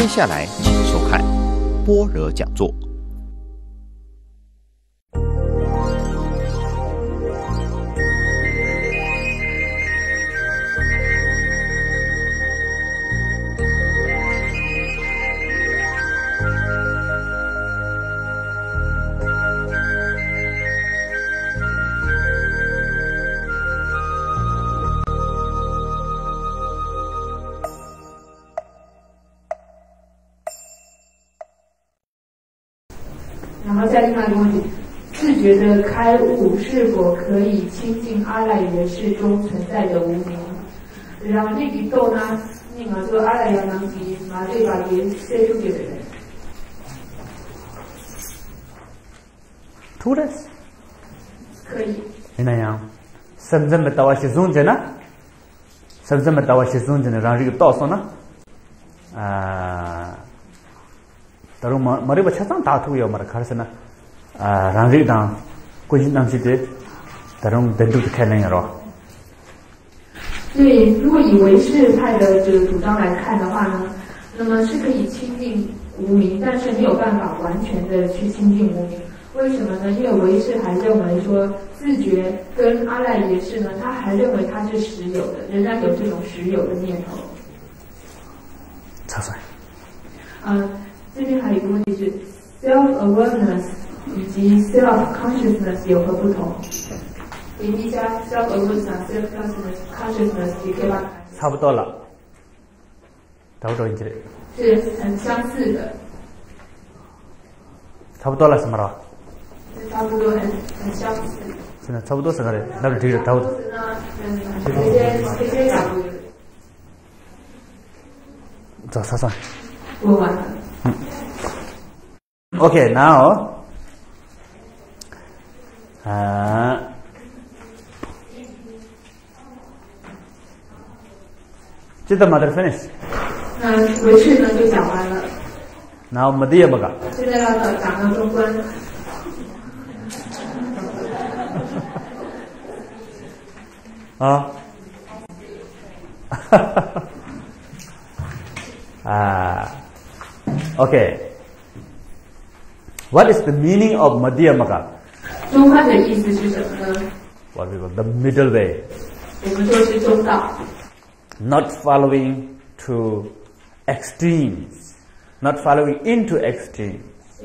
接下来请收看般若讲座。 然后再另外一个问题，自觉的开悟是否可以亲近阿赖耶识中存在的无明？然后呢个都呢，那个就阿赖耶能比嘛对吧？也写出给的人。 Tulis 可以。 那样，什么到我是中间呢？什么到我是中间呢？让这个道上呢？다른 머리가 차상 다투요 말 가르스나 랑리당 고진남시대 다른 덴두도 캐내요. 对，如果以唯识派的这个主张来看的话呢，那么是可以亲近无明，但是没有办法完全的去亲近无明。为什么呢？因为唯识还认为说自觉跟阿赖耶识呢，他还认为它是实有的，仍然有这种实有的念头。 查出来。 这边还有一个问题是 self-awareness 以及 self-consciousness 有何不同？点一下 self-awareness、self-consciousness 也可以把它差不多了，差不多이제 是很相似的。 差不多了什么了？ 差不多很相似。 真的差不多是个的，那就这个差不多。 这些角度。 走，算。 问完了。 Okay, now, did the mother finish? 唯识呢就讲完了。 Now, Madhyamaka. 现在要讲到中观。 Okay. What is the meaning of Madhyamaka? 中观的意思是什么呢 What we call the middle way. 我们说是中道。 Not following to extremes. Not following into extremes.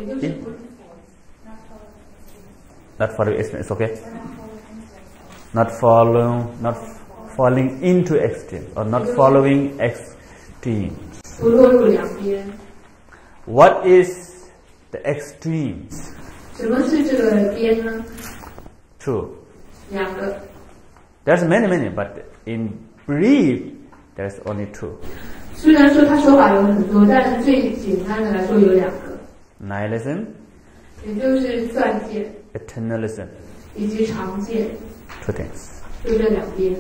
Not following extremes, okay? Not falling into extremes or not following extremes. 不落入两边。 What is the extremes? 什么是这个边呢 Two. 两个。 There's many, but in brief, there's only two. 虽然说他说法有很多，但是最简单的来说有两个。 Nihilism, 也就是断见 eternalism. 以及常见。 Two things. 就这两边。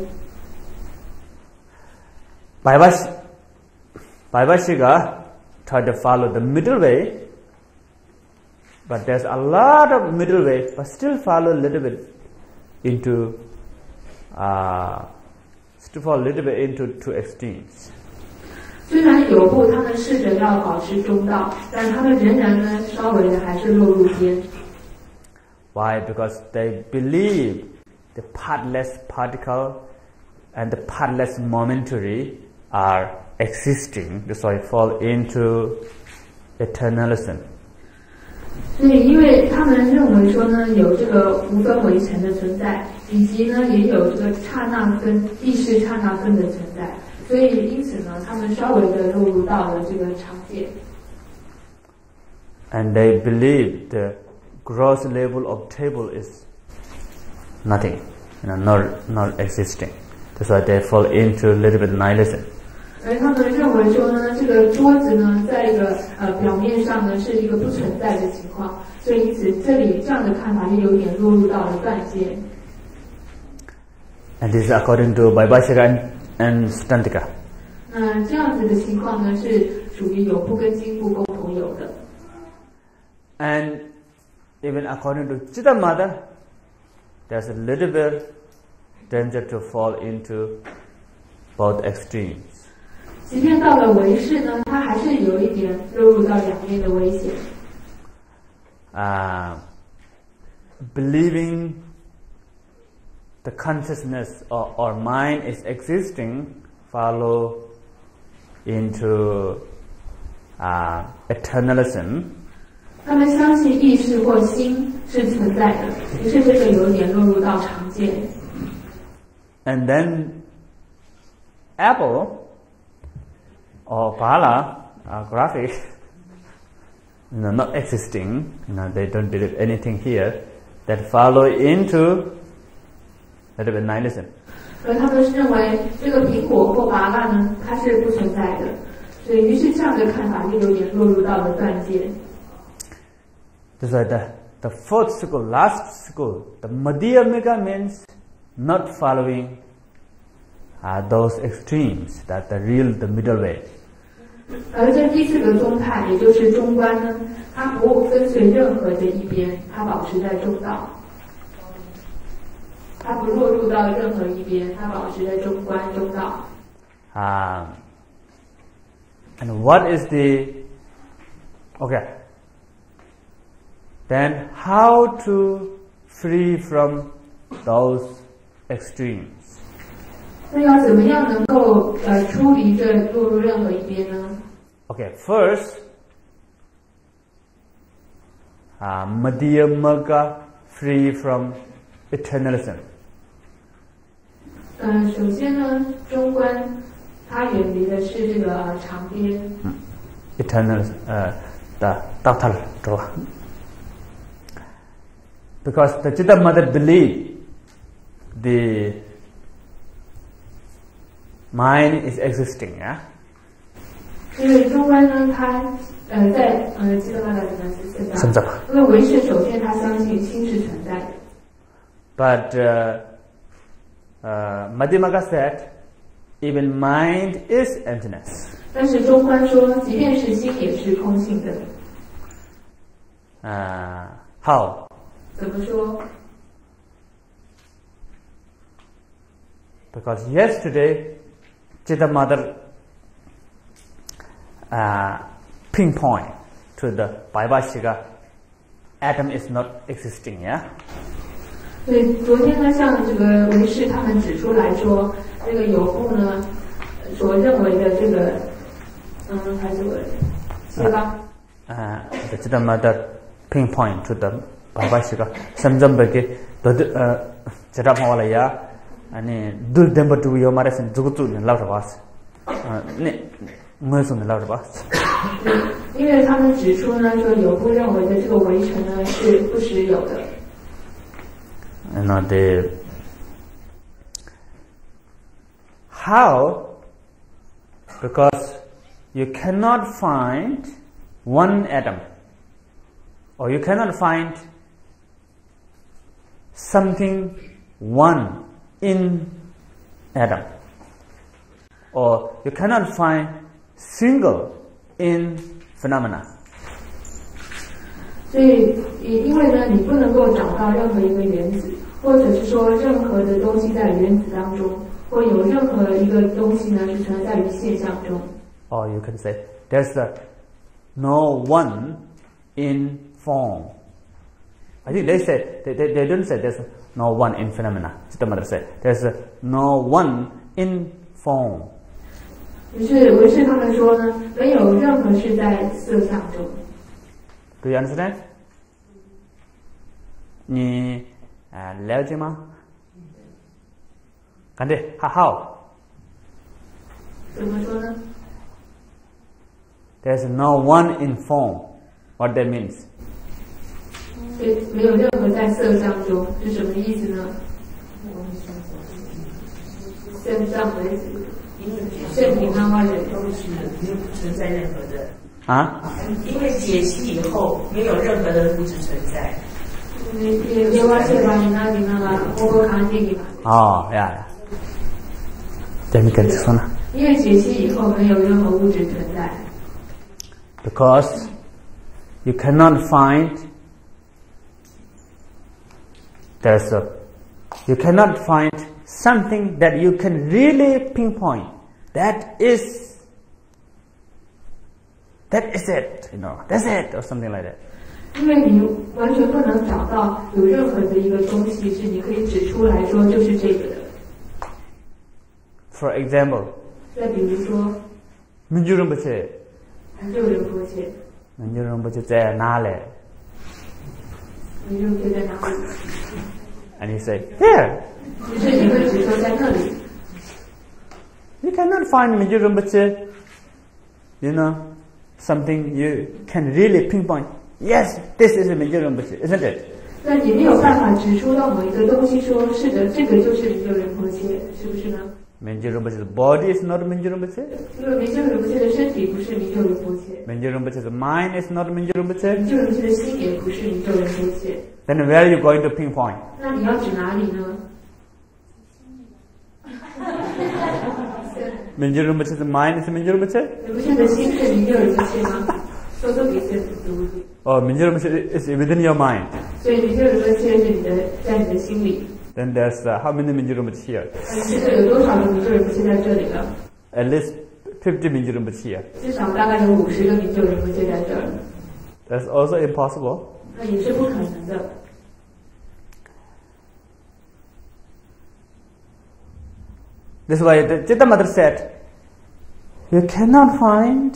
Vaibhashika try to follow the middle way, but there's a lot of middle way, but still follow a little bit into, still fall a little bit into two extremes. 虽然有部他们试着要保持中道，但他们仍然呢稍微的还是落入边。 Why? Because they believe the partless particle and the partless momentary are existing, so I fall into eternalism. 对，因为他们认为说呢，有这个无分为尘的存在，以及呢也有这个刹那分、意识刹那分的存在，所以因此呢，他们稍微的落入到了这个常见。 And they believe the gross level of table is nothing, not existing. That's why they fall into a little bit nihilism. 而他们认为说呢，这个桌子呢，在一个表面上呢是一个不存在的情况，所以因此这里这样的看法就有点落入到了断见。 And this is according to Vaibhashika and Sutantika. 这样子的情况呢，是属于有部跟经部共同有的。 And even according to Chittamada, there's a little bit danger to fall into both extremes. 即便到了唯识呢，它还是有一点落入到两面的危险。 Believing the consciousness or mind is existing follow into eternalism. 他们相信意识或心是存在的，于是这个有点落入到常见。 And then Apple or Bala graphic, not existing, they don't believe anything here, that follow into a little bit nihilism. 而他们认为这个苹果或麻辣呢，它是不存在的，所以于是这样的看法就有点落入到了断见。 That's why the fourth school, last school, the Madhyamika means not following those extremes, that the middle way. 而这第四个宗派，也就是中观呢，它不跟随任何的一边，它保持在中道，它不落入到任何一边，它保持在中观中道。 And what is then how to free from those extremes? 那要怎么样能够出离这落入任何一边呢？ First, Madhyamaka free from eternalism. 首先呢，中观它远离的是这个常边。 Eternalism, because the Chitta Mother believed the mind is existing, yeah? 因为中观呢，它在知道它的存在。 因为唯识首先他相信心是存在的。 But Madhyamaka said, even mind is emptiness. 但是中观说，即便是心也是空性的。 How? 怎么说？ Because yesterday, Chitta Mother pinpoint to the Vaibhashika, atom is not existing, yeah? 所以昨天呢，像这个唯识他们指出来说，这个有部呢所认为的这个，还是我切吧。 The Chitta Mother pinpoint to the Vaibhashika, Samjambaki, Chitta Mawalaya, and do them but to your matters and Zugutu and loud of us. 因为他们指出呢，说有部认为的这个围城呢是不实有的。 How? Because you cannot find one atom, or you cannot find something one in atom, or you cannot find single in phenomena. 所以，因为呢，你不能够找到任何一个原子，或者是说任何的东西在原子当中，或有任何一个东西呢是存在于现象中。 Or you can say there's no one in form. I think they say they don't say there's no one in phenomena. Chitta Mother said there's no one in form. 于是唯识他们说呢，没有任何是在色相中。 Do you understand? 你了解吗？看对 how? 怎么说呢？ There's no one in form. What that means? 没有任何在色相中是什么意思呢？色相的意思。圣品漫画人都是没有存在任何的因为解析以后没有任何的物质存在。 呀，这你跟说呢？ 因为解析以后没有任何物质存在。 Because you cannot find you cannot find something that you can really pinpoint that is that is it, that's it, or something like that. 因为你完全不能找到有任何的一个东西是你可以指出来说就是这个的。 For example, 再比如说， Mingyur Rinpoche. 还就仁波切， Mingyur Rinpoche在哪里？ 你就贴在哪里？ And he said, here. 于是你会指说在那里。 You cannot find Mingyur Rinpoche, something you can really pinpoint. Yes, this is a Mingyur Rinpoche, isn't it? 但你没有办法指出到某一个东西说是的，这个就是明就仁波切，是不是呢？ Mingyur Rinpoche's body is not Mingyur Rinpoche. 因为明就仁波切的身体不是明就仁波切， Mingyur Rinpoche's mind is not Mingyur Rinpoche. 明就仁波切的心也不是明就仁波切。 Then where are you going to pinpoint? 那你要指哪里呢？ Mingyur Rinpoche's mind is Mingyur Rinpoche? 仁波切的心是明就仁波切吗？说说给这读。 Or Mingyur Rinpoche is within your mind? 所以明就仁波切是你的在你的心里。 Then there's how many Mingyur Rinpoche here? 现在有多少个明就仁波切在这里了？ At least 50 Mingyur Rinpoche here. 至少大概有50个明就仁波切在这儿， That's also impossible. 那也是不可能的。 This is why the Chitta Mother said, you cannot find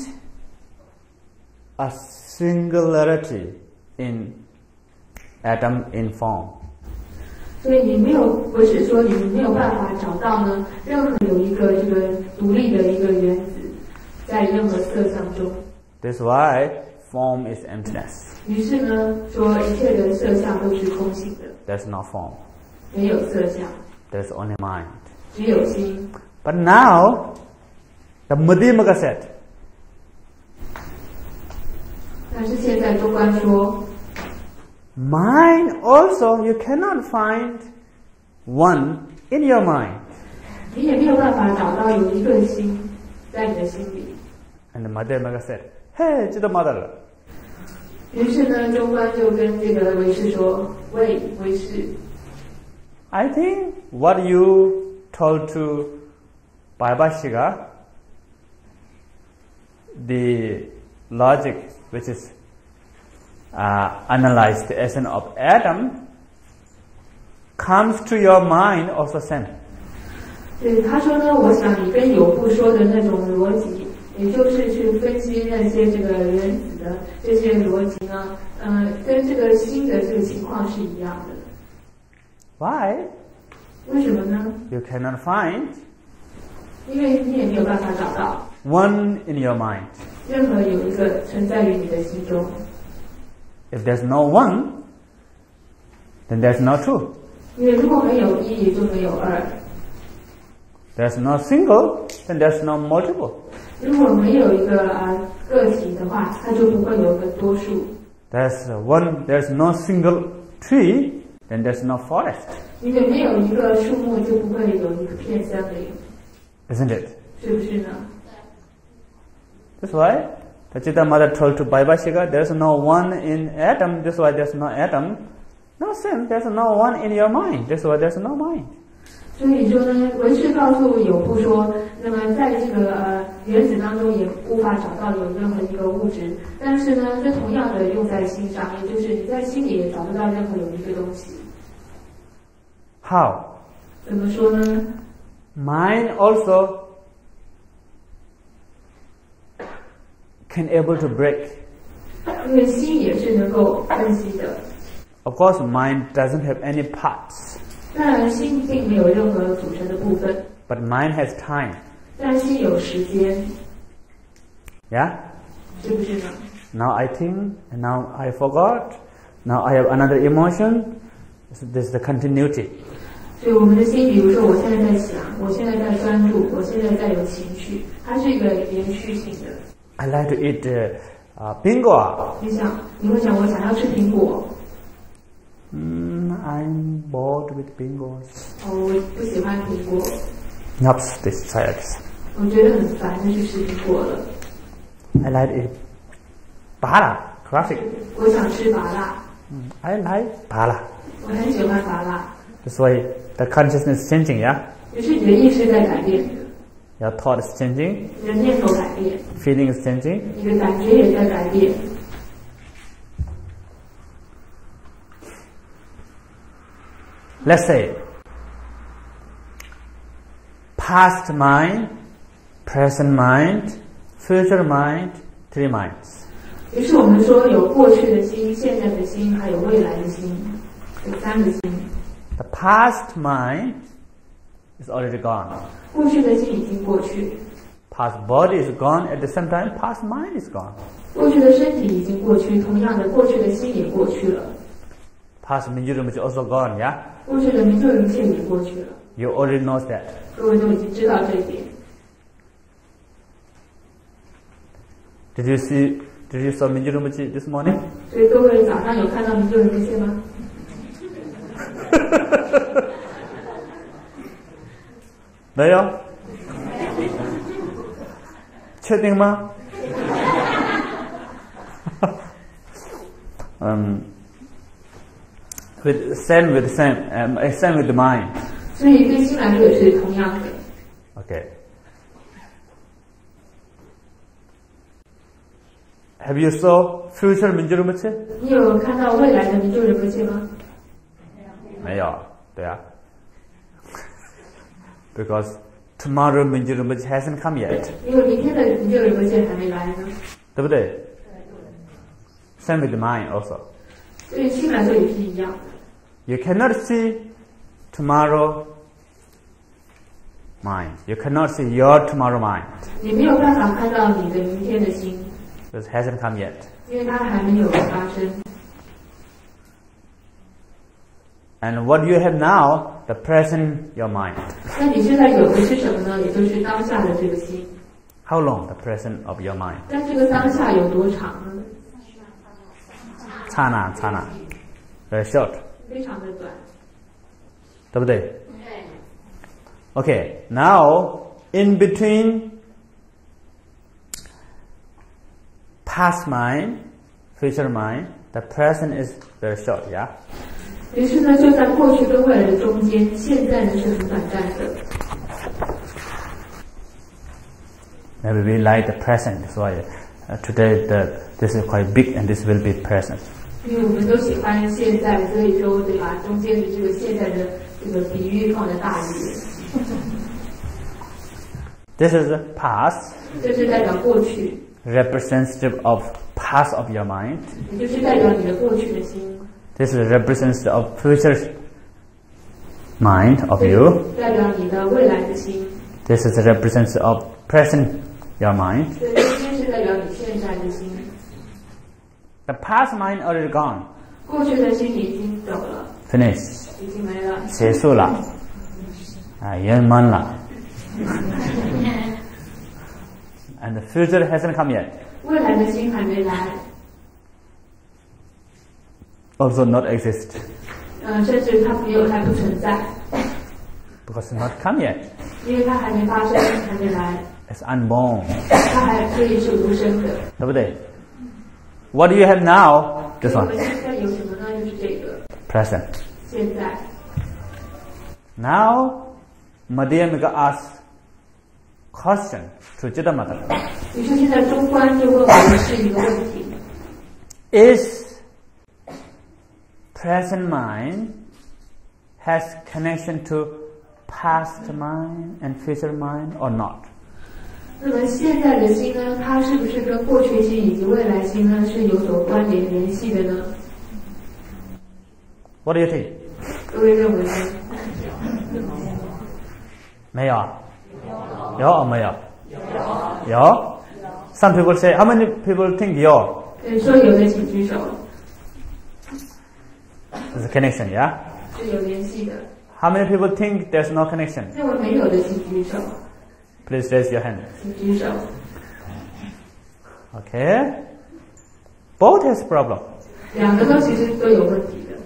a singularity in atom in form. 所以你没有，我是说你没有办法找到呢，任何有一个这个独立的一个原子，在任何色相中。 This is why form is emptiness. 于是呢，说一切的色相都是空性的， There's no form. 没有色相， There's only mind. 只有心。 But now, the Madhyamaka said, 但是现在中观说， mind also you cannot find one in your mind. 你也没有办法找到有一个心在你的心里。 And the Madhyamaka said, hey, Chitta Mother, 于是呢，中观就跟这个唯识说：“喂，唯识， I think what you told to Vaibhashika, the logic which is analyzed the essence of atom, comes to your mind also same. 对他说呢，我想你跟有部说的那种逻辑，也就是去分析那些这个原子的这些逻辑呢，跟这个新的这个情况是一样的。 Why? 为什么呢？ You cannot find 因为你也没有办法找到 one in your mind. 任何有一个存在于你的心中。 If there's no one, then there's no two. 因为如果没有一，也就没有二； There's no single, then there's no multiple. 如果没有一个个体的话，它就不会有个多数。 There's no single tree, then there's no forest. 因为没有一个树木，就不会有一片森林， Isn't it? 是不是呢？ That's why the Chitta Mother told to Vaibhashika, there's no one in atom, that's why there's no atom. No sense, there's no one in your mind, that's why there's no mind. 所以说呢，唯识告诉有部说，那么在这个原子当中也无法找到有任何一个物质，但是呢，这同样的用在心上，也就是你在心里也找不到任何有一个东西。 How? 怎么说呢？ Mind also can able to break. 因为心也是能够分析的。 Of course, mind doesn't have any parts, 当然，心并没有任何组成的部分， but mind has time. 但心有时间， Yeah? 是不是呢？ Now I think, and now I forgot, now I have another emotion. So this is the continuity. 所以我们的心，比如说我现在在想，我现在在专注，我现在在有情绪，它是一个连续性的。 I like to eat bingo. 你会想，我想要吃苹果， I'm bored with bingos. 我不喜欢苹果， Naps this child. 我觉得很烦，就去吃苹果了。 I like to eat bala, classic. 我想吃麻辣， I like bala. 我很喜欢麻辣。 That's why the consciousness is changing, yeah? 于是你的意识在改变。 Your thought is changing. 你的念头改变， Feeling is changing. 你的感觉也在改变。 Let's say past mind, present mind, future mind, 3 minds. 于是我们说有过去的心、现在的心，还有未来的心，有3个心。 The past mind is already gone. 过去的心已经过去， Past body is gone. At the same time, past mind is gone. 过去的身体已经过去，同样的，过去的心也过去了。 Past Mingyur is also gone. Yeah, 过去的名就一切也过去了， you already know that. 各位都已经知道这一点。 Did you saw Mingyur this morning? 所以各位早上有看到名就一切吗？ 没有？确定吗？same with the mind. 所以对心来说也是同样的。 Okay. Have you saw future Mingyur? 你有看到未来的名就一切吗？ 没有，对啊。Because tomorrow Mingyur hasn't come yet. 因为明天的名就一切还没来呢。 对不对？ Same with the mind also. 所以心来说也是一样的。 You cannot see tomorrow mind. You cannot see your tomorrow mind. 你没有办法看到你的明天的心， Because it hasn't come yet. 因为它还没有发生。 And what you have now, the present your mind. 那你现在有的是什么呢？也就是当下的这个心。 How long the present of your mind? 但这个当下有多长呢？ 刹那 very short. 非常的短。 对不对？ Okay, now in between past mind, future mind, the present is very short, yeah? 于是呢，就在过去跟未来的中间，现在呢是很短暂的。 Maybe we like the present, so today this is quite big and this will be present. 因为我们都喜欢现在，所以说得把中间的这个现在的这个比喻放得大一点。 This is the past, 这是代表过去， representative of past of your mind. 也就是代表你的过去的心。 This is representative of future mind of you. 代表你的未来的心。 This is representative of present your mind. 这中间是代表你现在的心。 The past mind already gone. 过去的心已经走了， Finish. 已经没了。 结束了。圆满了。And the future hasn't come yet. 未来的心还没来， Also not exist. 甚至它没有，还不存在， Because it's not come yet. 因为它还没发生，还没来， It's unborn. 它还所以是无声的。 对不对？ What do you have now? This 我 one. 们现在有什么呢？就是这个 Present. 现在。 Now, Madhyamika asks question to Chitamata. 于是现在中观就问我们是一个问题： Is present mind has connection to past mind and future mind or not? 那么现在的心呢？它是不是跟过去心以及未来心呢是有所关联联系的呢？ What do you think? 各位认为呢？ 没有啊？有or没有？有。Some people say, how many people think 有？ 说有的请举手， There's a connection, yeah? 是有联系的。 How many people think there's no connection? 认为没有的请举手， Please raise your hand. 请举手。 Okay? Both has problem. 两个都其实都有问题的。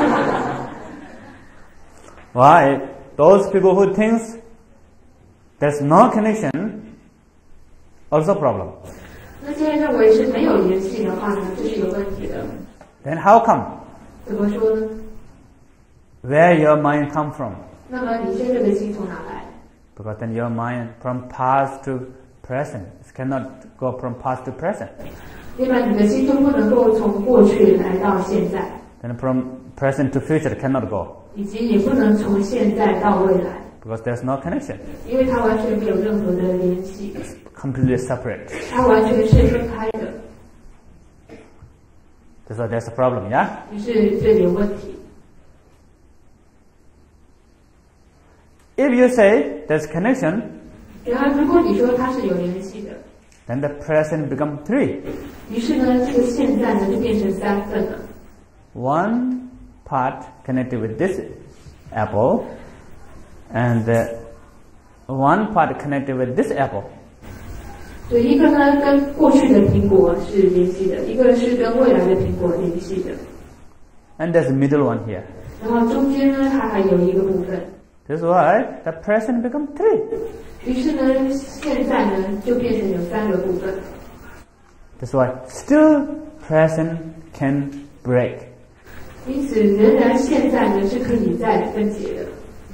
Why? Those people who thinks there's no connection also problem. 那些认为是没有联系的话呢，这是有问题的。 Then how come? 怎么说呢？ Where your mind come from? 那么你现在的心从哪来？ Because then your mind from past to present, it cannot go from past to present. 另外，你的心就不能够从过去来到现在。 Then from present to future, it cannot go. 以及也不能从现在到未来。 Because there's no connection. 因为它完全没有任何的联系。 Completely separate. 它完全是分开的。 So there's a problem, yeah? 于是这有问题。 If you say there's connection, 然而，如果你说它是有联系的， then the present become 3. 于是呢，这个现在呢就变成3份了。 One part connected with this apple, and one part connected with this apple. 所以一个呢跟过去的苹果是联系的，一个是跟未来的苹果联系的。 And there's a middle one here. 然后中间呢，它还有一个部分。 This is why the present become 3. 于是呢，现在呢就变成有3个部分。 That's why still present can break. 因此，仍然现在呢是可以再分解的。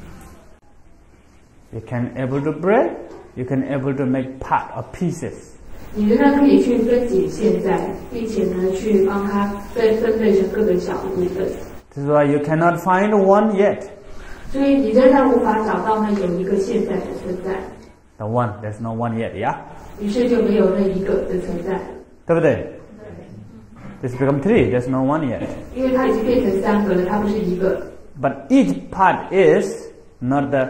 You can able to break. You can able to make part or pieces. 你仍然可以去分解现在，并且呢去帮它分类成各个小的部分。 This is why you cannot find one yet. 所以你仍然无法找到那有一个现在的存在。 The one, there's no one yet, yeah? 于是就没有那一个的存在了。 对不对？This become 3, there's no one yet. 因为它已经变成3个了，它不是一个。 But each part is not the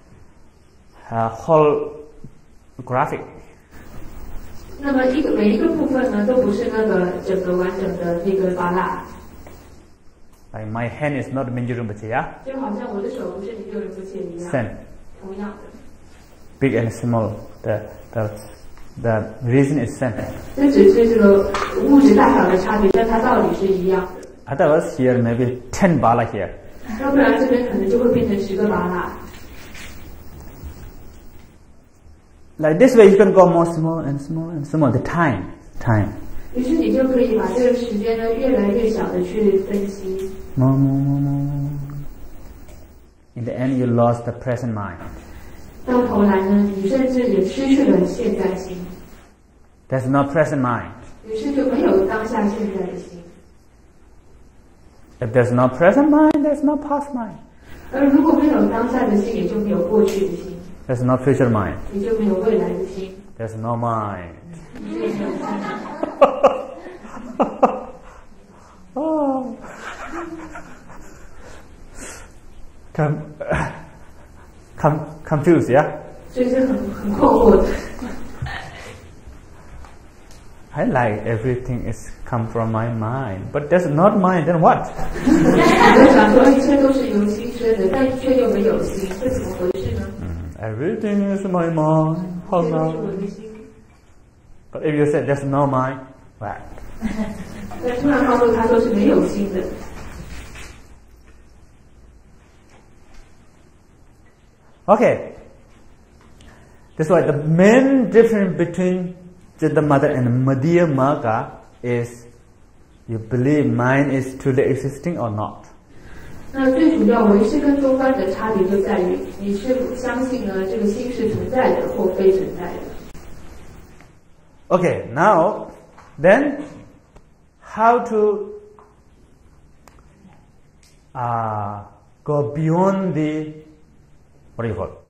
whole graphic. 那么每一个部分呢，都不是那个整个完整的那个巴拉。 Like my hand is not Mingyur Rinpoche, yeah? 就好像我的手不是你就是不切一样。 Same. 同样的。 Big and small. The reason is same. 这只是这个物质大小的差别，但它道理是一样的。 Otherwise, here maybe 10 bala here. 要不然这边可能就会变成10个巴拉。 Like this way, you can go more small and small and small. The time. 于是你就可以把这个时间呢越来越小的去分析。 More. In the end, you lost the present mind. 到头来呢，你甚至也失去了现在心。 There's no present mind. 于是就没有当下现在的心。 If there's no present mind, there's no past mind. 而如果没有当下的心，也就没有过去的心。 There's no future mind. 也就没有未来的心。 There's no mind. 也就没有心。 Oh. Confused, yeah? 所以是很困惑的。 I like everything is come from my mind, but that's not mind. Then what? 我想说一切都是由心生的，但却又没有心，这怎么回事呢？ Everything is my mind. How 这都是 now? 我的心。 But if you say there's no mind, what? 但突然告诉他说是没有心的。 Okay. That's why the main difference between the mother and Madhya Marga is you believe mind is truly existing or not. 那最主要唯识跟中观的差别就在于，你是否相信呢这个心是存在的或非存在的。 Okay, now then how to go beyond the what do you call it?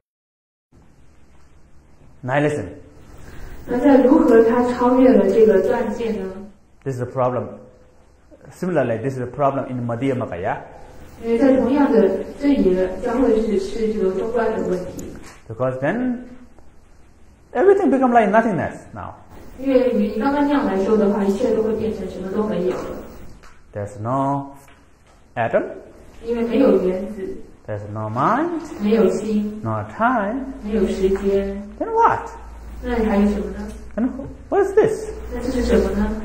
Nihilism. 那在如何它超越了这个断见呢？ This is a problem. Similarly, this is a problem in Madhya Marga, yeah? 因为在同样的，这也将会是这个中观的问题。 Because then everything become like nothingness now. 因为你刚刚那样来说的话，一切都会变成什么都没有了。 There's no atom. 因为没有原子， There's no mind. 没有心， No time. 没有时间， Then what? 那还有什么呢？ And what is this? 那这是什么呢？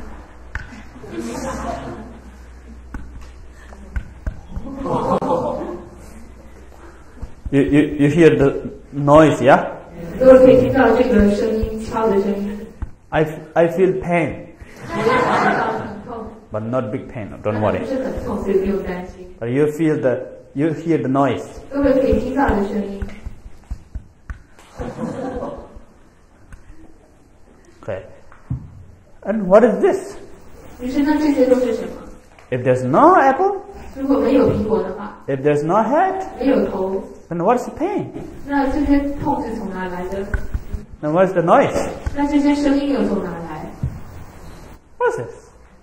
You hear the noise, yeah? 各位可以听到这个声音，敲的声音。 I feel pain, 我也感觉到很痛， but not big pain. Don't 不 worry. 是很痛，所以不用担心。 But you hear the noise. 各位可以听到的声音， Okay. And what is this? 于是那这些都是什么？ If there's no apple, 如果没有苹果的话， if there's no head, 没有头， then what's the pain? 那这些痛是从哪来的？ Then what's the noise? 那这些声音又从哪来？ What's this?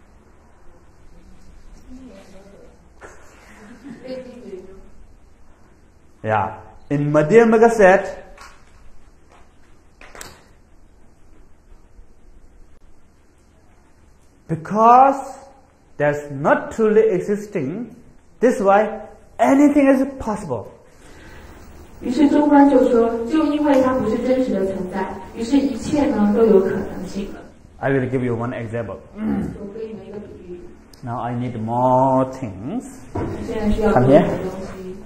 Yeah. In Madhyamaka said, because there's not truly existing, this is why anything is possible. 于是中观就说，就因为它不是真实的存在，于是一切呢都有可能性了。 I will give you one example. 我可以拿一个比喻。 Now I need more things. 现在需要多 Come 一 here. 点东西。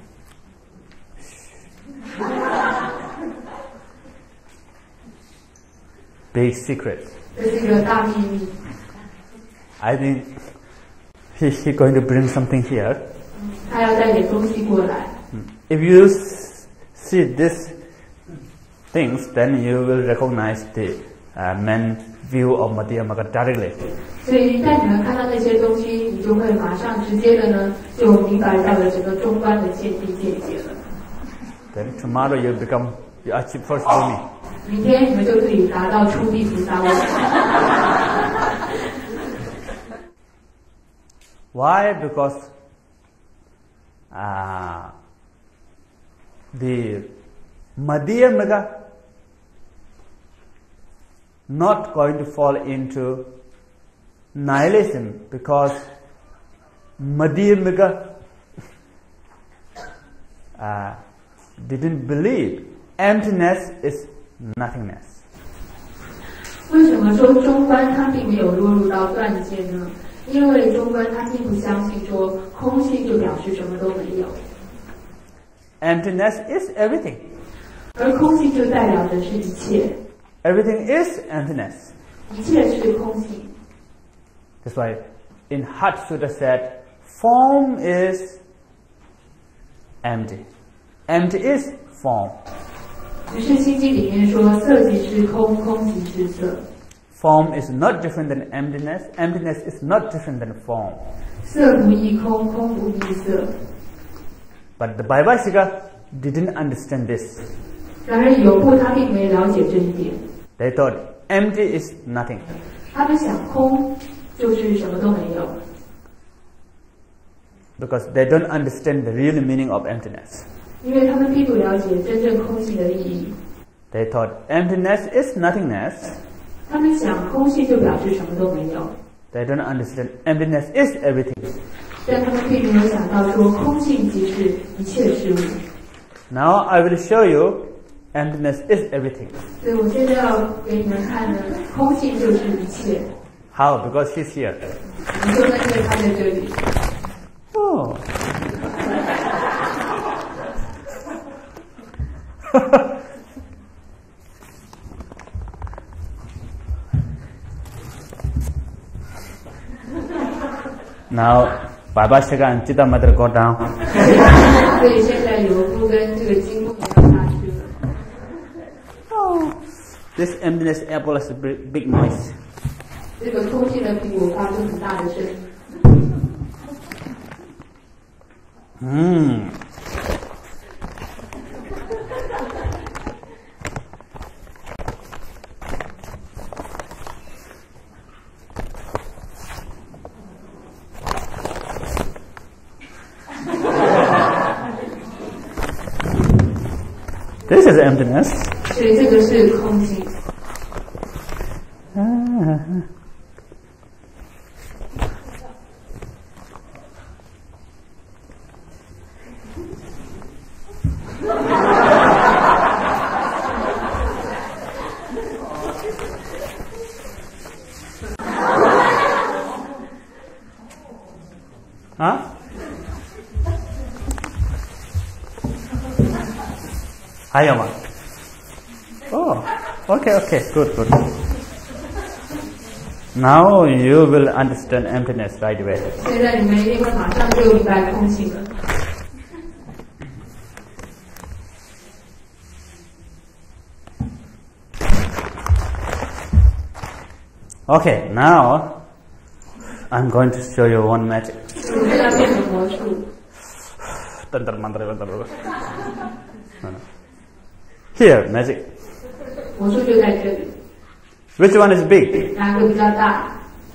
Big secret. 这是一个大秘密。 I think he's going to bring something here. 他要带点东西过来。 If you see these things, then you will recognize the main view of Madhyamaka directly. 所以一旦你们看到那些东西，你就会马上直接的呢，就明白到了整个中观的见地见解了。 Then tomorrow you achieve first bhumi. 明天你们就可以达到初地菩萨位。 Why? Because the Madhyamaka not going to fall into nihilism, because Madhyamaka didn't believe emptiness is nothingness. 为什么说中观它并没有落入到断见呢？因为中观它并不相信说空性就表示什么都没有， Emptiness is everything. 而空性就代表的是一切， Everything is emptiness. 一切是空性。 That's why in Hat Sutta said, form is empty. Empty is form. 于是心经里面说，色即是空，空即是色。 Form is not different than emptiness. Emptiness is not different than form. 色不异空，空不异色。 But the Vaibhashika didn't understand this. 然而有部他并没了解这一点， They thought empty is nothing. 他们想空就是什么都没有， Because they don't understand the real meaning of emptiness. 因为他们并不了解真正空性的意义。 They thought emptiness is nothingness. 他们想空性就表示什么都没有， They don't understand emptiness is everything. 但他们并没有想到说空性即是一切事物。 Now I will show you emptiness is everything. 所以我现在要给你们看的，空性就是一切。 How? Because she's here. 你就在这，他在这里。 Oh. Now, Vaibhashika and Chittamatra go down. 所以现在有部跟这个经部也要下去了。 Oh. This emptiness apple is a big noise. 这个空性的苹果发出很大的声音。 This is emptiness. 所以这个是空性。 Huh? Hayama. Oh, okay, good. Now you will understand emptiness right away. 现在你们一定会马上就明白空性了。 Okay, now I'm going to show you one magic. 我们要变成魔术。 Here, magic. 魔术就在这里。 Which one is big? 哪个比较大？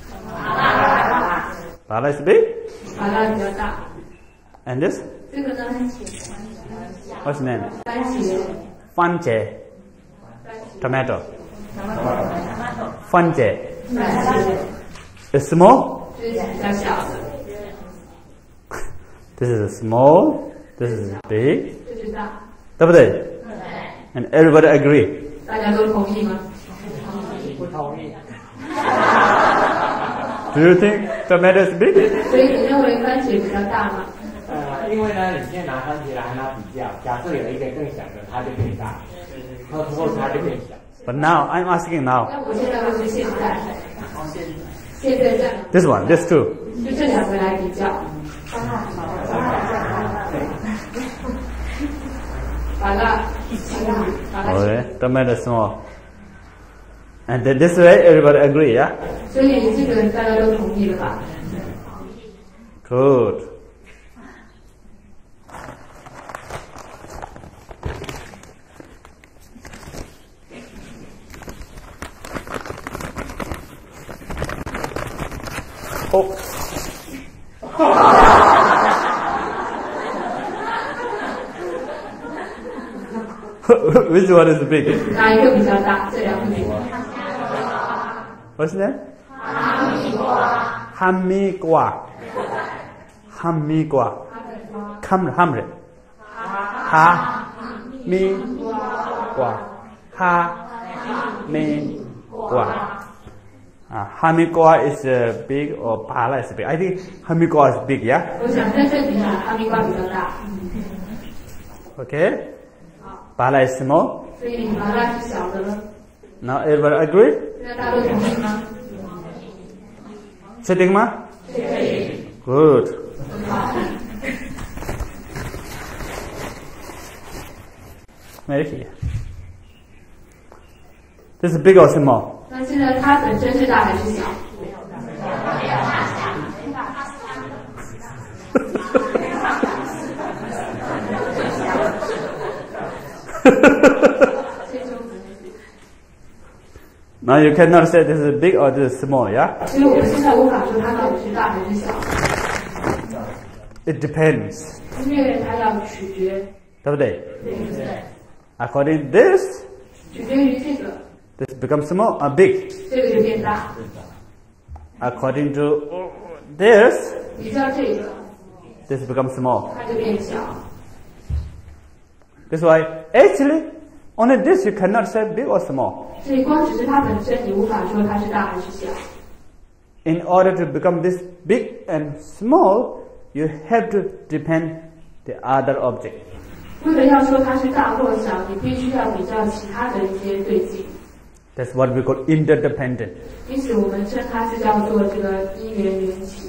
Bala is big. 麻辣比较大。 And this? 这个呢？ What's the name? 番茄。 Funje. Tomato. Funje. 番茄。 It's small. 这是比较小的。 This is small. This is big. 这是大。 对不对? And everybody agree. 大家都同意吗？ 不同意。 Do you think tomato is big? 所以你认为番茄比较大吗？ 因为呢，你现在拿番茄来和它比较，假设有一个更小的，它就变大，或它就变小。 But now I'm asking now. 那我现在问是现在，现在这样， This one, this two. 就这两个来比较。麻辣，麻辣。 Okay, tomato is small. And then this way, everybody agree, yeah? 所以这个大家都同意了吧？ Good. Oh. Which one is big? 哪一个比较大？这两个比。 What's the name? Hamigwa. Hamigwa. Hamre. Hamigwa. Hamigwa. Hamigwa is big or Pala is big? I think Hamigwa is big, yeah? 我想在这里呢，哈密瓜比较大， Okay. Pala is small. 所以麻辣是小的了。 Now everybody agree? 那大家都同意吗？ Sitting ma? 对。 Good. 好。 Very here. This is big or small? 那现在它本身是大还是小？ Now you cannot say this is big or this is small, yeah? 所以我们现在无法说它到底是大还是小， It depends. 因为它要取决， 对不对? 对不对？ According to this, 取决于这个， this becomes small or big. 这个就变大； According to this, 比较这个， this becomes small. 它就变小。 That's why actually only this you cannot say big or small. 所以光只是它本身，你无法说它是大还是小。 In order to become this big and small, you have to depend the other object. 为了要说它是大或小，你必须要比较其他的一些对境。 That's what we call interdependent. 因此，我们称它是叫做这个因缘缘起。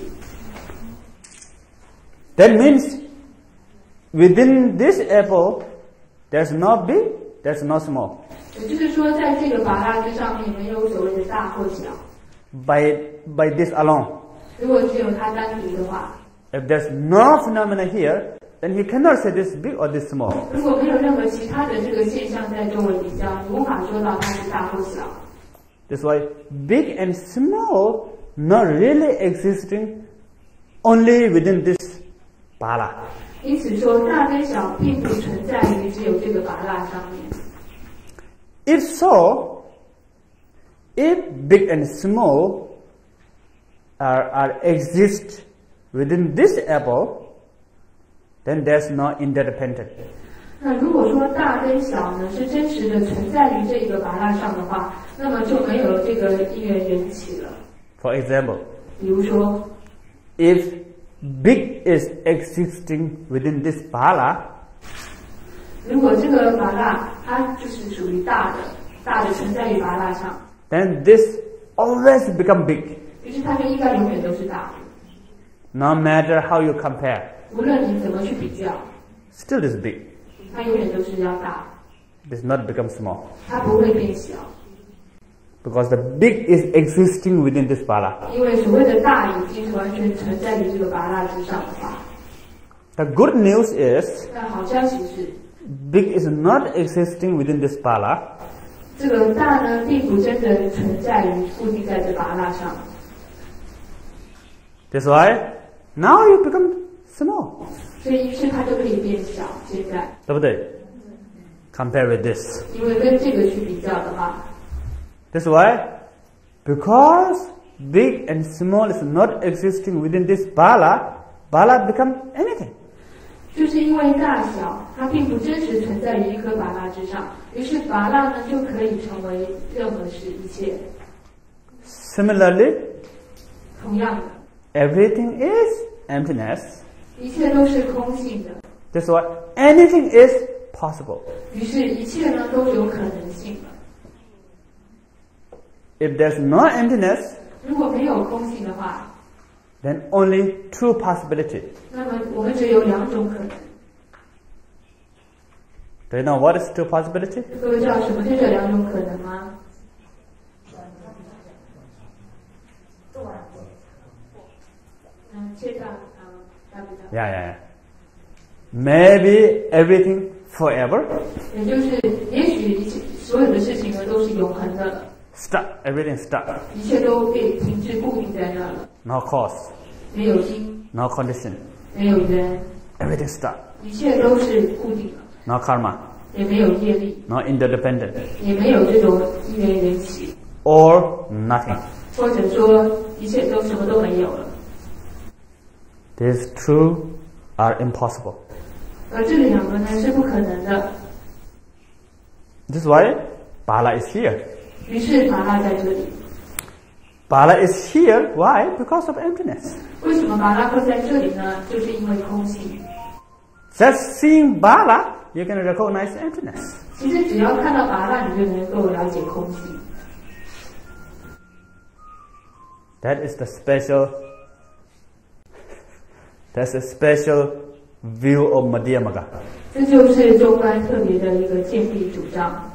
That means within this apple, there's no big, there's no small. 也就是说，在这个拔蜡之上面没有所谓的大或小。 By this alone. 如果只有它单独的话， If there's no phenomena here, then you cannot say this big or this small. 如果没有任何其他的这个现象在周围比较，你无法说到它是大或小。 That's why big and small not really existing only within this bala. 因此说，大跟小并不存在于只有这个拔蜡上面。 If so, if big and small are exist within this apple, then there's no interdependent. 那如果说大跟小呢是真实的存在于这个拔蜡上的话，那么就没有这个因缘缘起了。 For example, 比如说， if big is existing within this bala, 如果这个拔蜡它就是属于大的，大的存在于拔蜡上， then this always become big, 于是它就应该永远都是大的。 no matter how you compare. 无论你怎么去比较， Still is big. 它永远都是要大， It does not become small. 它不会变小。 Because the big is existing within this bala. 因为所谓的大已经是完全存在于这个拔蜡之上的话。 The good news is 那好消息是， big is not existing within this bala. 这个大呢并不真的存在于固定在这拔蜡上。 That's why now you become small. 所以于是它就可以变小。现在， 对不对？ Compare with this. 因为跟这个去比较的话。 That's why, because big and small is not existing within this bala, bala become anything. 就是因为大小它并不真实存在于一颗拔蜡之上，于是拔蜡呢就可以成为任何事一切。 Similarly, 同样的， everything is emptiness. 一切都是空性的， That's why anything is possible. 于是一切呢都有可能性了。 If there's no emptiness, 如果没有空性的话， then only two possibilities. 那么我们只有两种可能。 Do you know what is two possibilities? 各位知道什么是这两种可能吗？切断大不大？ Yeah. Maybe everything forever. 也就是也许一切所有的事情呢都是永恒的了， Stuck. Everything stuck. 一切都被停滞固定在那了， No cause. 没有因， No condition. 没有缘， Everything stuck. 一切都是固定的， No karma. 也没有业力， No interdependent. 也没有这种因缘缘起， Or nothing. 或者说一切都什么都没有了。 These two are impossible. 而这两个呢是不可能的， This is why Bala is here. 于是拔蜡在这里。 Bala is here. Why? Because of emptiness. 为什么拔蜡会在这里呢？就是因为空性。 Just seeing Bala, you can recognize emptiness. 其实只要看到拔蜡，你就能够了解空性。 That is the special. That's a special view of Madhyamaka. 这就是中观特别的一个见地主张。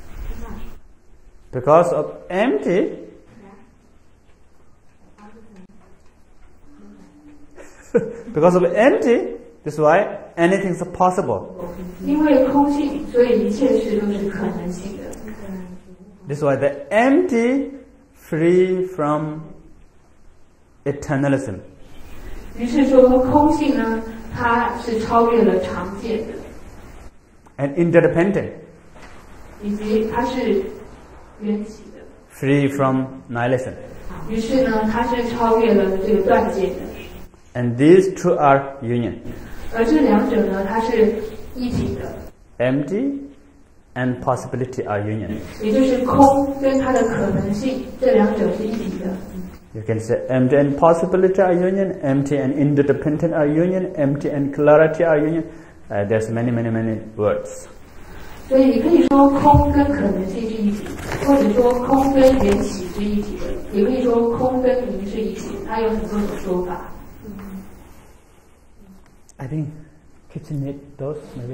Because of empty, because of empty, that's why anything is possible. 因为空性，所以一切事都是可能性的。 That's why the empty, free from eternalism. 于是说，空性呢，它是超越了常见的， And interdependent, 以及它是缘起的。 free from nihilism. 于是呢，它是超越了这个断见的。 And these two are union. 而这两者呢，它是一体的， Empty and possibility are union. 也就是空跟它的可能性，这两者是一体的。 You can say empty and possibility are union, empty and interdependent are union, empty and clarity are union. There's many words. 所以你可以说空跟可能性是一体，或者说空跟缘起是一体的，也可以说空跟名是一体，它有很多种说法。 I think kitchen need those maybe.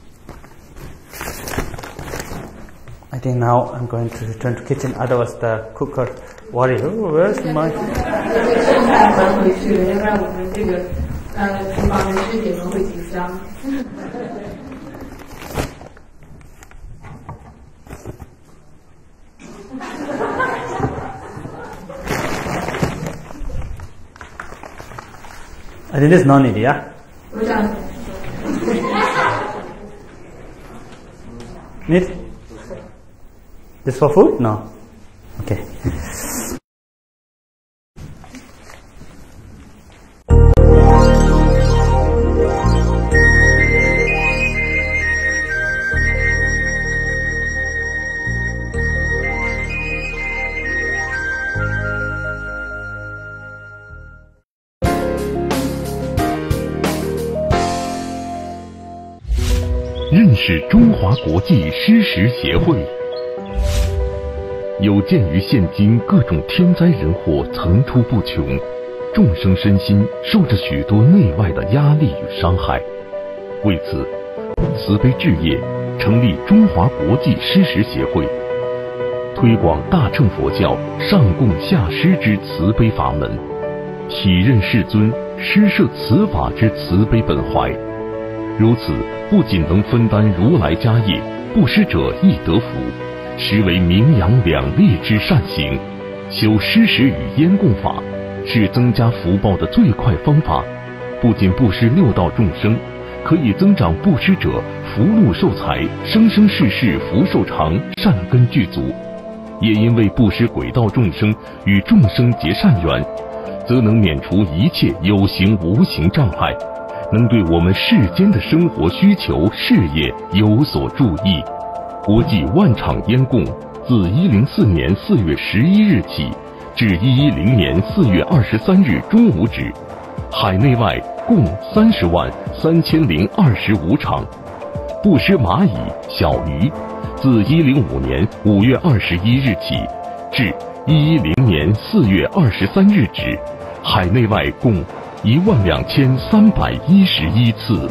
I think now I'm going to return to kitchen. Otherwise the cooker worry. Oh, where's my? 现在还回去了，要不然我们这个厨房的师姐们会紧张。 I think there's no need, yeah? 我想 Need? This for food? No. Okay. “认识中华国际施食协会”。有鉴于现今各种天灾人祸层出不穷，众生身心受着许多内外的压力与伤害，为此，慈悲置业成立中华国际施食协会， 推广大乘佛教上供下施之慈悲法门，体认世尊施设此法之慈悲本怀。如此，不仅能分担如来家业，布施者亦得福，实为名扬两利之善行。修施食与烟供法，是增加福报的最快方法。不仅布施六道众生，可以增长布施者福禄寿财，生生世世福寿长，善根具足。也因为布施轨道众生与众生结善缘，则能免除一切有形无形障碍，能对我们世间的生活需求、事业有所助益。国际万场烟供自104年4月11日起至110年4月23日中午止，海内外共303025场。布施蚂蚁、小鱼，自105年5月21日起至110年4月23日止，海内外共12311次。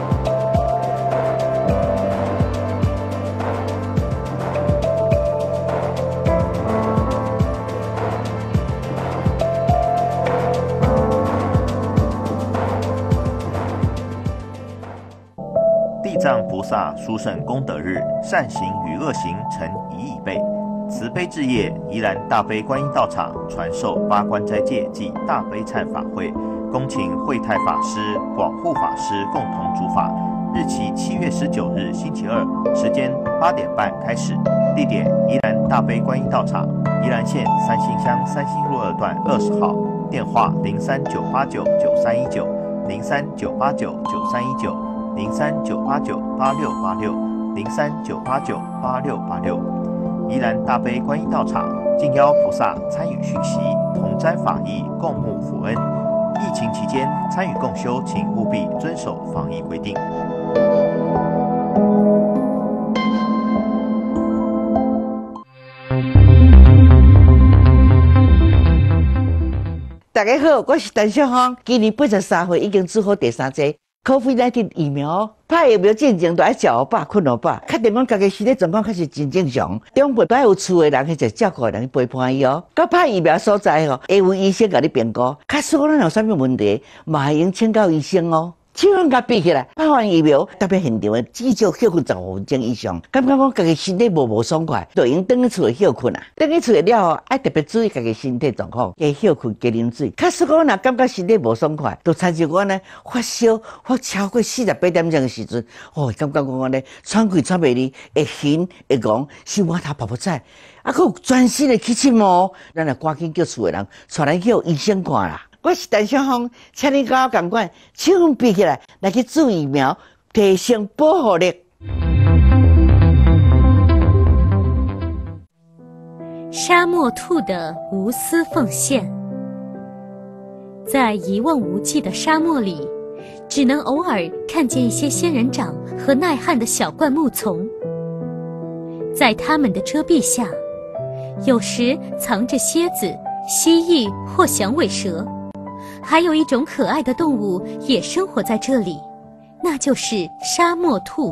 地藏菩萨殊胜功德日，善行与恶行成1亿倍。慈悲置业宜兰大悲观音道场传授八关斋戒及大悲忏法会，恭请慧泰法师、广护法师共同主法。日期7月19日星期二，时间8点半开始，地点宜兰大悲观音道场，宜兰县三星乡三星路2段20号，电话03-989-9319，03-989-8686，03-989-8686。宜兰大悲观音道场敬邀菩萨参与续习，同沾法益，共沐福恩。疫情期间参与共修，请务必遵守防疫规定。 大家好，我是陈小芳。今年83岁，已经做好第3剂 COVID-19 疫苗。拍疫苗进前，就爱食好饱、困好饱，确定讲家己身体状况确实真正常。长辈要有厝的人或者照顾的人陪伴伊哦。到拍疫苗所在哦，会有医生甲你评估，假使咱有啥物问题，嘛会用请教医生哦。手甲甲闭起来，拍完疫苗，特别现场的至少休困15分钟以上。感觉讲家己身体无爽快，就用转去厝休困啊。转去厝了后，爱特别注意家己身体状况，加休困，加啉水。假使讲若感觉身体无爽快，就参照我呢发烧或超过48点钟的时阵，感觉讲呢喘气喘袂离，会晕会戆，心肝头泡菜，啊，佫有全身的起疹毛，咱来赶紧叫厝的人带来叫医生看啦。我是陈小芳，请你跟我同款，手闭起来，来去注疫苗，提升保护力。 沙漠兔的无私奉献，在一望无际的沙漠里，只能偶尔看见一些仙人掌和耐旱的小灌木丛，在它们的遮蔽下，有时藏着蝎子、蜥蜴或响尾蛇。还有一种可爱的动物也生活在这里，那就是沙漠兔。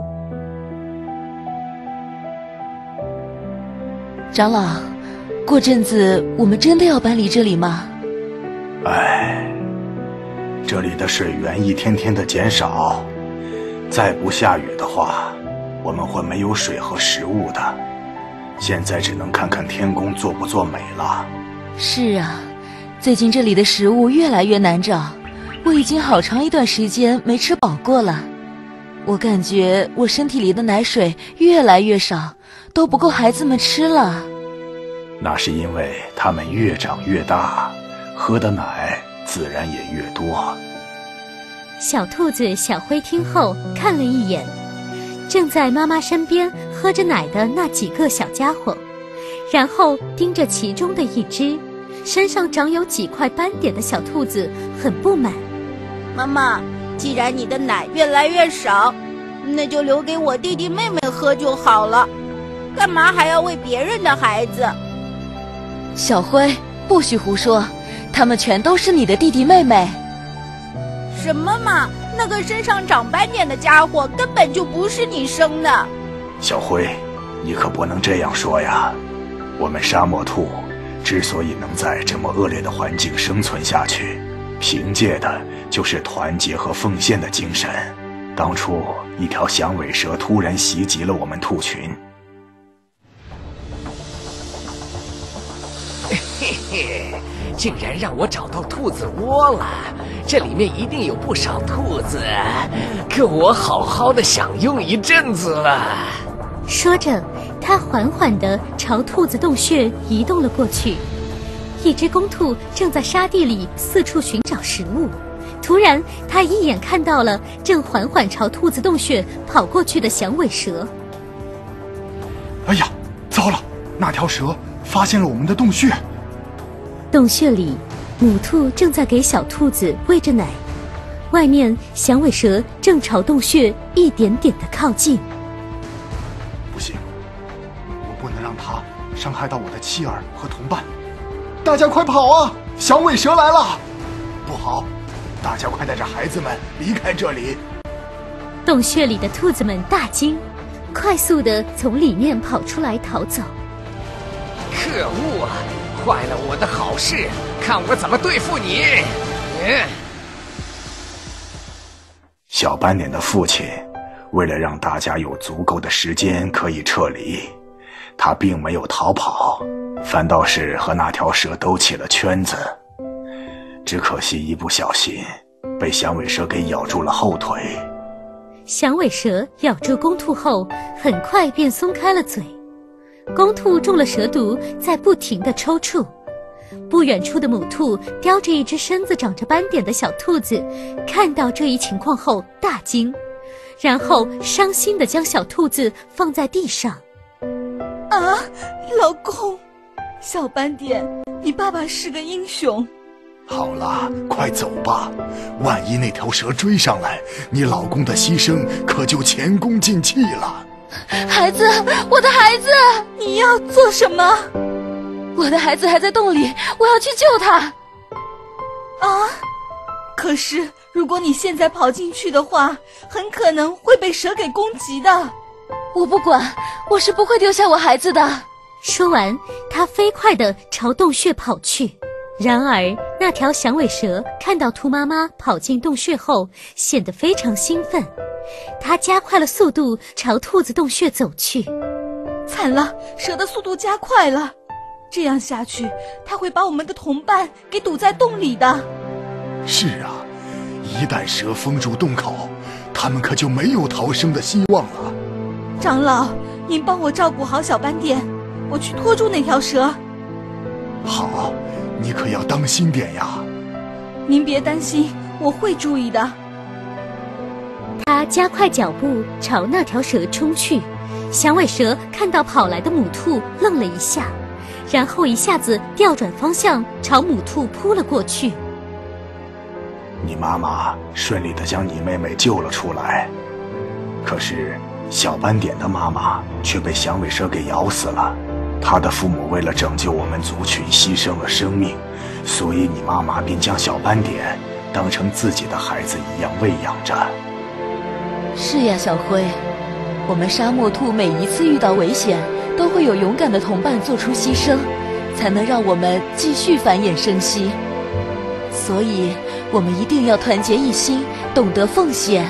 长老，过阵子我们真的要搬离这里吗？ 唉，这里的水源一天天的减少，再不下雨的话，我们会没有水和食物的。现在只能看看天宫做不做美了。 是啊，最近这里的食物越来越难找，我已经好长一段时间没吃饱过了。我感觉我身体里的奶水越来越少，都不够孩子们吃了。 那是因为他们越长越大，喝的奶自然也越多。 小兔子小灰听后看了一眼，正在妈妈身边喝着奶的那几个小家伙，然后盯着其中的一只身上长有几块斑点的小兔子，很不满。 妈妈，既然你的奶越来越少，那就留给我弟弟妹妹喝就好了，干嘛还要喂别人的孩子？ 小灰，不许胡说，他们全都是你的弟弟妹妹。 什么嘛，那个身上长斑点的家伙根本就不是你生的。 小灰，你可不能这样说呀。 我们沙漠兔之所以能在这么恶劣的环境生存下去，凭借的就是团结和奉献的精神。当初一条响尾蛇突然袭击了我们兔群， 嘿嘿，竟然让我找到兔子窝了，这里面一定有不少兔子，够我好好的享用一阵子了。 说着，他缓缓地朝兔子洞穴移动了过去。一只公兔正在沙地里四处寻找食物，突然他一眼看到了正缓缓朝兔子洞穴跑过去的响尾蛇。 哎呀，糟了，那条蛇发现了我们的洞穴。 洞穴里，母兔正在给小兔子喂着奶，外面响尾蛇正朝洞穴一点点地靠近。 不行，我不能让它伤害到我的妻儿和同伴。大家快跑啊！响尾蛇来了！不好，大家快带着孩子们离开这里。 洞穴里的兔子们大惊，快速地从里面跑出来逃走。 可恶啊！坏了我的好事，看我怎么对付你！ 小斑点的父亲为了让大家有足够的时间可以撤离，他并没有逃跑，反倒是和那条蛇兜起了圈子。只可惜一不小心被响尾蛇给咬住了后腿。 响尾蛇咬住公兔后，很快便松开了嘴。公兔中了蛇毒，在不停地抽搐。不远处的母兔叼着一只身子长着斑点的小兔子，看到这一情况后大惊，然后伤心地将小兔子放在地上。 啊，老公，小斑点，你爸爸是个英雄。 好了，快走吧，万一那条蛇追上来，你老公的牺牲可就前功尽弃了。 孩子，我的孩子，你要做什么？我的孩子还在洞里，我要去救他。啊！可是如果你现在跑进去的话，很可能会被蛇给攻击的。我不管，我是不会丢下我孩子的。 说完，他飞快地朝洞穴跑去。然而，那条响尾蛇看到兔妈妈跑进洞穴后，显得非常兴奋。它加快了速度朝兔子洞穴走去。 惨了，蛇的速度加快了，这样下去，它会把我们的同伴给堵在洞里的。 是啊，一旦蛇封住洞口，他们可就没有逃生的希望了。 长老，您帮我照顾好小斑点，我去拖住那条蛇。 好，你可要当心点呀。 您别担心，我会注意的。 他加快脚步朝那条蛇冲去，响尾蛇看到跑来的母兔愣了一下，然后一下子调转方向朝母兔扑了过去。 你妈妈顺利地将你妹妹救了出来，可是小斑点的妈妈却被响尾蛇给咬死了。她的父母为了拯救我们族群牺牲了生命，所以你妈妈便将小斑点当成自己的孩子一样喂养着。 是呀，小灰，我们沙漠兔每一次遇到危险，都会有勇敢的同伴做出牺牲，才能让我们继续繁衍生息。所以，我们一定要团结一心，懂得奉献。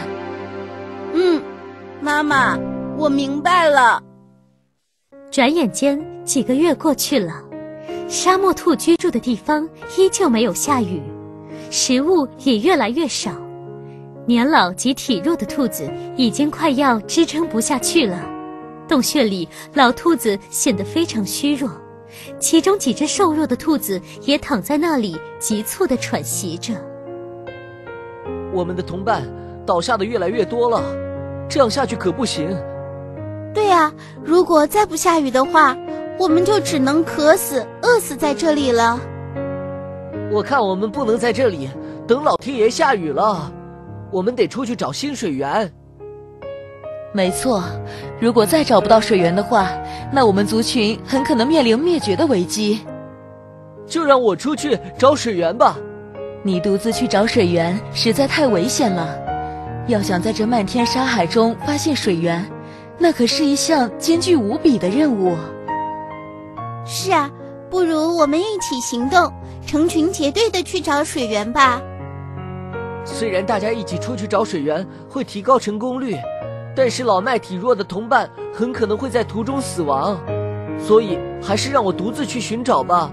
妈妈，我明白了。 转眼间，几个月过去了，沙漠兔居住的地方依旧没有下雨，食物也越来越少。年老及体弱的兔子已经快要支撑不下去了。洞穴里，老兔子显得非常虚弱，其中几只瘦弱的兔子也躺在那里急促地喘息着。 我们的同伴倒下的越来越多了，这样下去可不行。 对呀，如果再不下雨的话，我们就只能渴死、饿死在这里了。 我看我们不能在这里等老天爷下雨了，我们得出去找新水源。 没错，如果再找不到水源的话，那我们族群很可能面临灭绝的危机。 就让我出去找水源吧。 你独自去找水源实在太危险了，要想在这漫天沙海中发现水源，那可是一项艰巨无比的任务。 是啊，不如我们一起行动，成群结队的去找水源吧。 虽然大家一起出去找水源会提高成功率，但是老麦体弱的同伴很可能会在途中死亡，所以还是让我独自去寻找吧。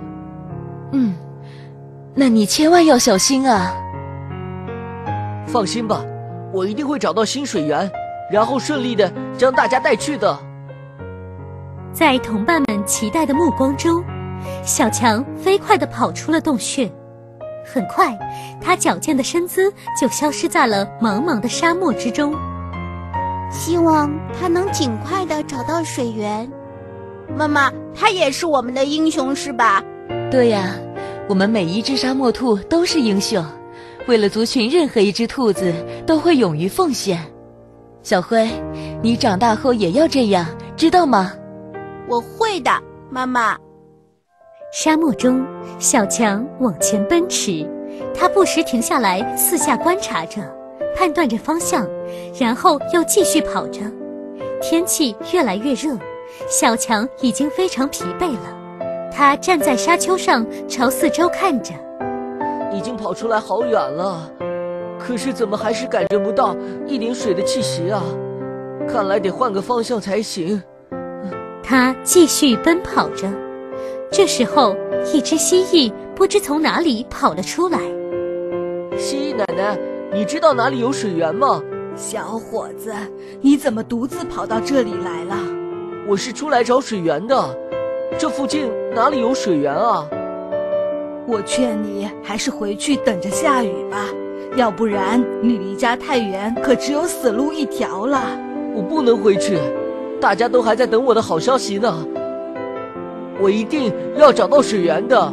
那你千万要小心啊。 放心吧，我一定会找到新水源，然后顺利的将大家带去的。 在同伴们期待的目光中，小强飞快地跑出了洞穴。很快，他矫健的身姿就消失在了茫茫的沙漠之中。 希望他能尽快地找到水源。妈妈，他也是我们的英雄是吧？ 对呀，我们每一只沙漠兔都是英雄，为了族群任何一只兔子都会勇于奉献。小灰，你长大后也要这样，知道吗？ 我会的，妈妈。 沙漠中，小强往前奔驰，他不时停下来四下观察着，判断着方向，然后又继续跑着。天气越来越热，小强已经非常疲惫了。他站在沙丘上，朝四周看着。 已经跑出来好远了，可是怎么还是感觉不到一点水的气息啊？看来得换个方向才行。 他继续奔跑着。这时候，一只蜥蜴不知从哪里跑了出来。 蜥蜴奶奶，你知道哪里有水源吗？ 小伙子，你怎么独自跑到这里来了？ 我是出来找水源的，这附近哪里有水源啊？ 我劝你还是回去等着下雨吧，要不然你离家太远，可只有死路一条了。 我不能回去，大家都还在等我的好消息呢。我一定要找到水源的。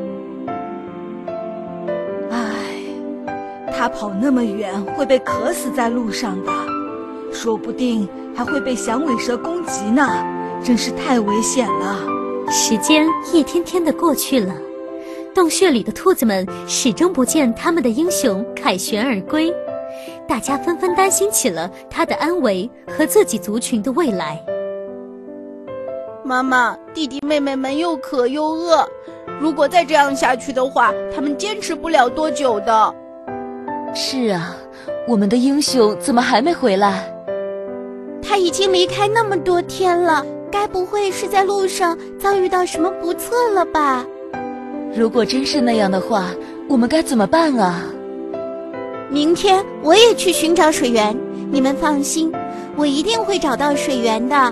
他跑那么远会被渴死在路上的，说不定还会被响尾蛇攻击呢，真是太危险了。 时间一天天的过去了，洞穴里的兔子们始终不见他们的英雄凯旋而归，大家纷纷担心起了他的安危和自己族群的未来。 妈妈，弟弟妹妹们又渴又饿，如果再这样下去的话，他们坚持不了多久的。 是啊，我们的英雄怎么还没回来？ 他已经离开那么多天了，该不会是在路上遭遇到什么不测了吧？ 如果真是那样的话，我们该怎么办啊？ 明天我也去寻找水源，你们放心，我一定会找到水源的。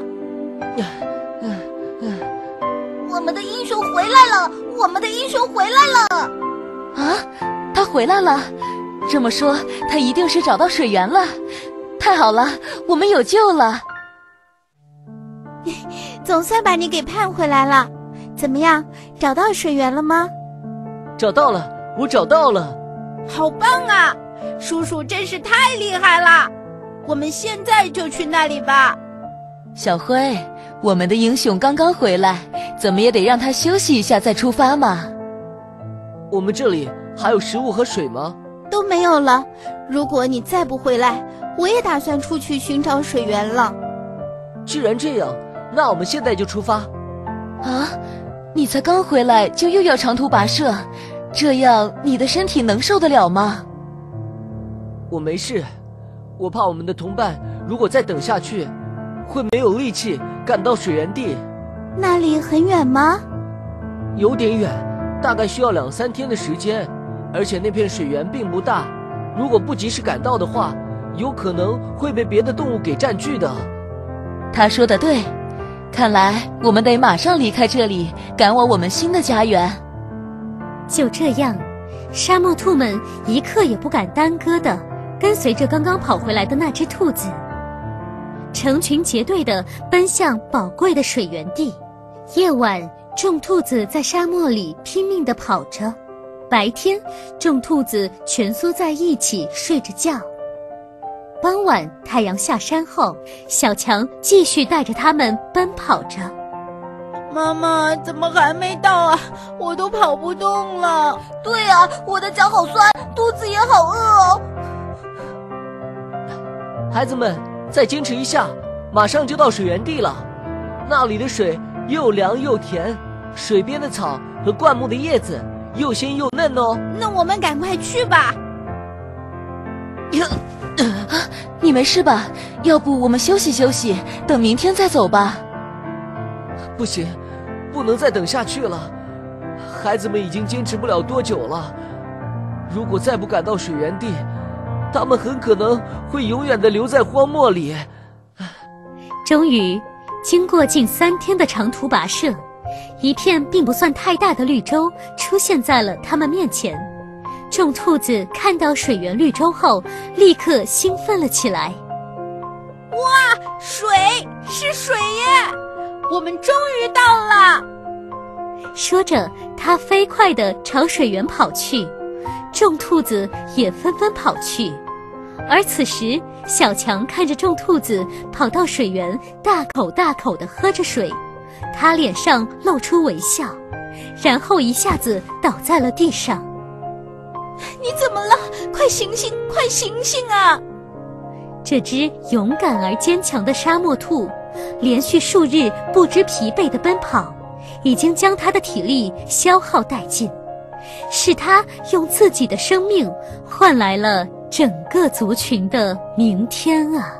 我们的英雄回来了！我们的英雄回来了！ 啊，他回来了！这么说，他一定是找到水源了。太好了，我们有救了！ 总算把你给盼回来了。怎么样，找到水源了吗？ 找到了，我找到了。 好棒啊！叔叔真是太厉害了！我们现在就去那里吧。 小灰，我们的英雄刚刚回来，怎么也得让他休息一下再出发嘛。 我们这里还有食物和水吗？ 都没有了。如果你再不回来，我也打算出去寻找水源了。 既然这样，那我们现在就出发。 啊，你才刚回来就又要长途跋涉，这样你的身体能受得了吗？ 我没事，我怕我们的同伴如果再等下去，会没有力气赶到水源地。 那里很远吗？ 有点远，大概需要2-3天的时间，而且那片水源并不大，如果不及时赶到的话，有可能会被别的动物给占据的。 他说的对，看来我们得马上离开这里，赶往我们新的家园。 就这样，沙漠兔们一刻也不敢耽搁地跟随着刚刚跑回来的那只兔子，成群结队地奔向宝贵的水源地。夜晚，众兔子在沙漠里拼命地跑着，白天，众兔子蜷缩在一起睡着觉。傍晚，太阳下山后，小强继续带着他们奔跑着。 妈妈，怎么还没到啊？我都跑不动了。对啊，我的脚好酸，肚子也好饿哦。 孩子们，再坚持一下，马上就到水源地了。那里的水又凉又甜， 水边的草和灌木的叶子又鲜又嫩哦。 那我们赶快去吧。 你没事吧？要不我们休息休息，等明天再走吧。 不行，不能再等下去了。孩子们已经坚持不了多久了。如果再不赶到水源地，他们很可能会永远地留在荒漠里。 终于，经过近3天的长途跋涉，一片并不算太大的绿洲出现在了他们面前。众兔子看到水源绿洲后，立刻兴奋了起来。 哇，水，是水耶！我们终于到了。 说着，它飞快地朝水源跑去，众兔子也纷纷跑去。而此时，小强看着众兔子跑到水源，大口大口地喝着水，他脸上露出微笑，然后一下子倒在了地上。 你怎么了？快醒醒，快醒醒啊！ 这只勇敢而坚强的沙漠兔，连续数日不知疲惫地奔跑，已经将它的体力消耗殆尽，是它用自己的生命换来了整个族群的明天啊！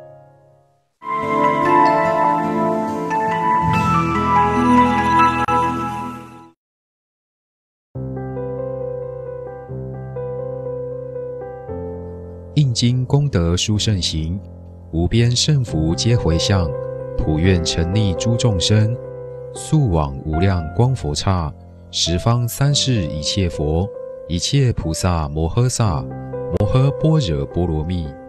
应经功德殊胜行，无边胜福皆回向，普愿沉溺诸众生，速往无量光佛刹，十方三世一切佛，一切菩萨摩诃萨，摩诃般若波罗蜜。